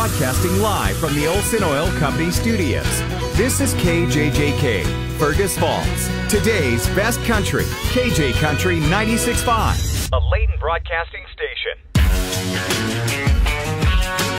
broadcasting live from the Olson Oil Company studios. This is KJJK, Fergus Falls. Today's best country, KJ Country 96.5, a Layton broadcasting station.